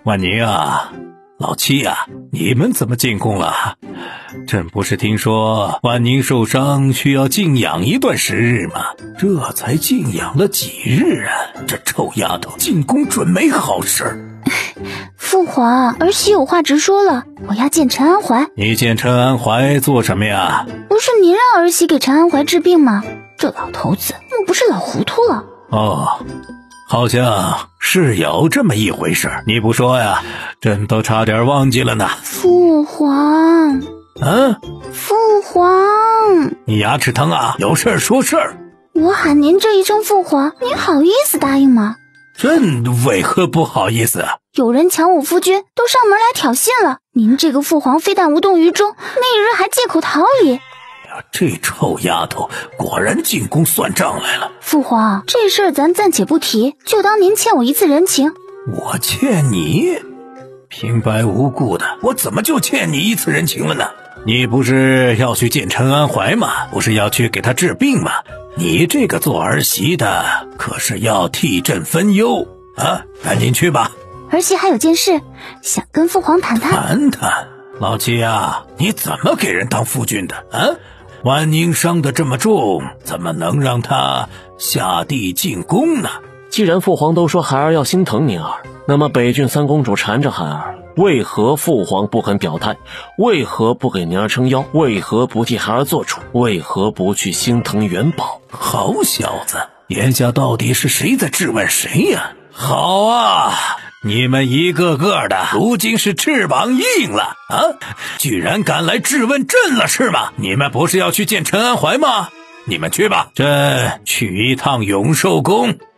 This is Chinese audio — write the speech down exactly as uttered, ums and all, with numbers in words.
万宁啊，老七啊，你们怎么进宫了？朕不是听说万宁受伤需要静养一段时日吗？这才静养了几日啊，这臭丫头进宫准没好事。 父皇，儿媳有话直说了，我要见陈安怀。 你见陈安怀做什么呀？ 不是您让儿媳给陈安怀治病吗？这老头子莫不是老糊涂了？ 哦，好像是有这么一回事，你不说呀，朕都差点忘记了呢。 父皇， 嗯， 父皇， 你牙齿疼啊？有事儿说事儿。 我喊您这一声父皇，您好意思答应吗？ 朕为何不好意思啊？ 有人抢我夫君，都上门来挑衅了，您这个父皇非但无动于衷，那日还借口逃离。 这臭丫头果然进宫算账来了。 父皇，这事儿咱暂且不提，就当您欠我一次人情。 我欠你？平白无故的，我怎么就欠你一次人情了呢？你不是要去见陈安怀吗？不是要去给他治病吗？你这个做儿媳的可是要替朕分忧啊！赶紧去吧。 儿媳还有件事想跟父皇谈谈。 谈谈？老七啊，你怎么给人当夫君的啊？万宁伤得这么重，怎么能让他下地进宫呢？ 既然父皇都说孩儿要心疼宁儿，那么北郡三公主缠着孩儿，为何父皇不肯表态？为何不给宁儿撑腰？为何不替孩儿做主？为何不去心疼元宝？ 好小子，眼下到底是谁在质问谁呀？好啊，你们一个个的如今是翅膀硬了啊，居然敢来质问朕了是吗？你们不是要去见陈安怀吗？你们去吧，朕去一趟永寿宫。